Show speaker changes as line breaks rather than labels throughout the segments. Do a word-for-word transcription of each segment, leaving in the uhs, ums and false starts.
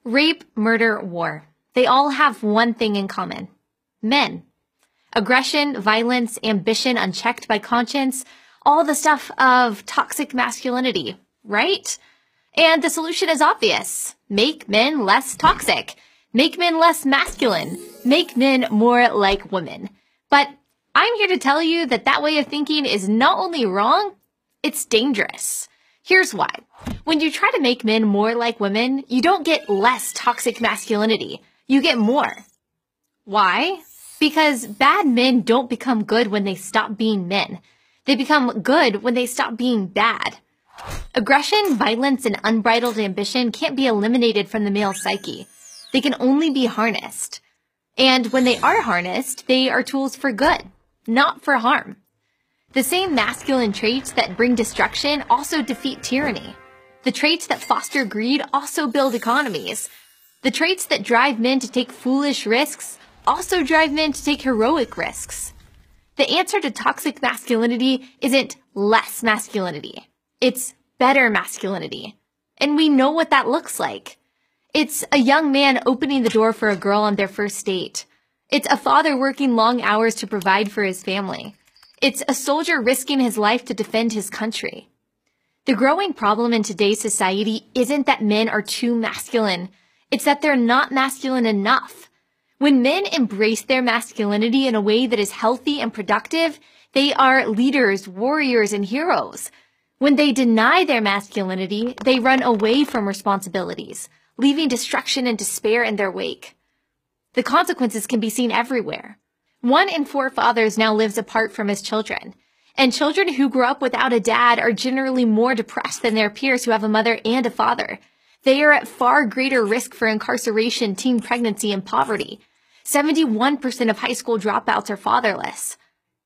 Rape, murder, war. They all have one thing in common. Men. Aggression, violence, ambition unchecked by conscience, all the stuff of toxic masculinity, right? And the solution is obvious. Make men less toxic. Make men less masculine. Make men more like women. But I'm here to tell you that that way of thinking is not only wrong, it's dangerous. Here's why. When you try to make men more like women, you don't get less toxic masculinity. You get more. Why? Because bad men don't become good when they stop being men. They become good when they stop being bad. Aggression, violence, and unbridled ambition can't be eliminated from the male psyche. They can only be harnessed. And when they are harnessed, they are tools for good, not for harm. The same masculine traits that bring destruction also defeat tyranny. The traits that foster greed also build economies. The traits that drive men to take foolish risks also drive men to take heroic risks. The answer to toxic masculinity isn't less masculinity. It's better masculinity. And we know what that looks like. It's a young man opening the door for a girl on their first date. It's a father working long hours to provide for his family. It's a soldier risking his life to defend his country. The growing problem in today's society isn't that men are too masculine. It's that they're not masculine enough. When men embrace their masculinity in a way that is healthy and productive, they are leaders, warriors, and heroes. When they deny their masculinity, they run away from responsibilities, leaving destruction and despair in their wake. The consequences can be seen everywhere. One in four fathers now lives apart from his children. And children who grew up without a dad are generally more depressed than their peers who have a mother and a father. They are at far greater risk for incarceration, teen pregnancy, and poverty. seventy-one percent of high school dropouts are fatherless.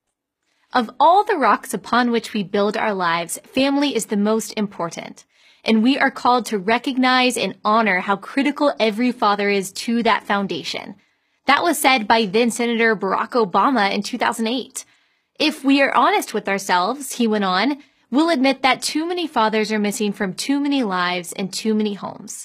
Of all the rocks upon which we build our lives, family is the most important. And we are called to recognize and honor how critical every father is to that foundation. That was said by then Senator Barack Obama in two thousand eight. If we are honest with ourselves, he went on, we'll admit that too many fathers are missing from too many lives and too many homes.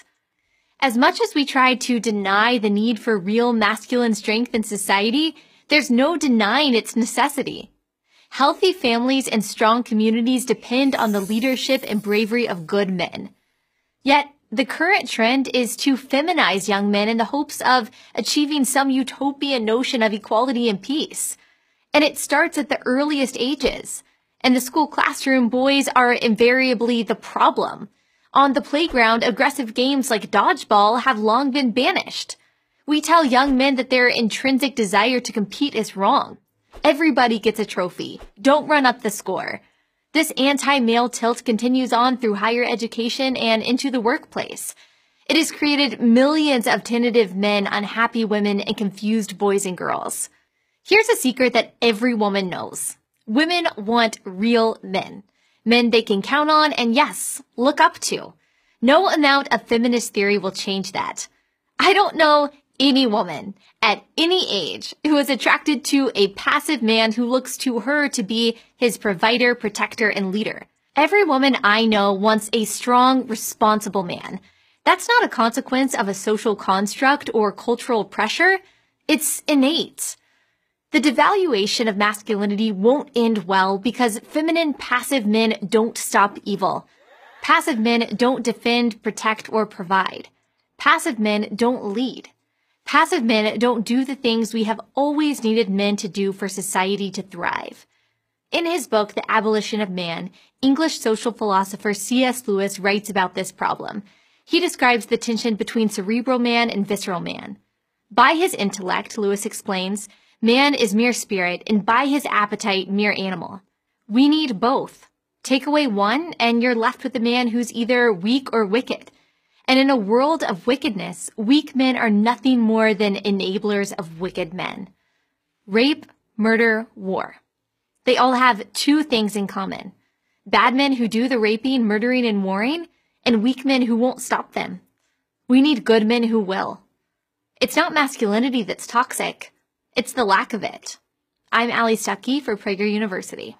As much as we try to deny the need for real masculine strength in society, there's no denying its necessity. Healthy families and strong communities depend on the leadership and bravery of good men. Yet, the current trend is to feminize young men in the hopes of achieving some utopian notion of equality and peace. And it starts at the earliest ages. In the school classroom, boys are invariably the problem. On the playground, aggressive games like dodgeball have long been banished. We tell young men that their intrinsic desire to compete is wrong. Everybody gets a trophy. Don't run up the score. This anti-male tilt continues on through higher education and into the workplace. It has created millions of tentative men, unhappy women, and confused boys and girls. Here's a secret that every woman knows. Women want real men. Men they can count on and, yes, look up to. No amount of feminist theory will change that. I don't know any woman at any age who is attracted to a passive man who looks to her to be his provider, protector, and leader. Every woman I know wants a strong, responsible man. That's not a consequence of a social construct or cultural pressure. It's innate. The devaluation of masculinity won't end well because feminine, passive men don't stop evil. Passive men don't defend, protect, or provide. Passive men don't lead. Passive men don't do the things we have always needed men to do for society to thrive. In his book, The Abolition of Man, English social philosopher C S Lewis writes about this problem. He describes the tension between cerebral man and visceral man. By his intellect, Lewis explains, man is mere spirit, and by his appetite, mere animal. We need both. Take away one, and you're left with a man who's either weak or wicked. And in a world of wickedness, weak men are nothing more than enablers of wicked men. Rape, murder, war. They all have two things in common. Bad men who do the raping, murdering, and warring, and weak men who won't stop them. We need good men who will. It's not masculinity that's toxic. It's the lack of it. I'm Allie Stuckey for Prager University.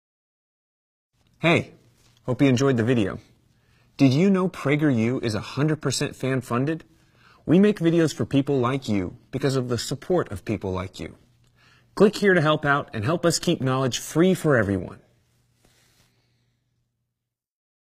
Hey, hope you enjoyed the video. Did you know PragerU is one hundred percent fan-funded? We make videos for people like you because of the support of people like you. Click here to help out and help us keep knowledge free for everyone.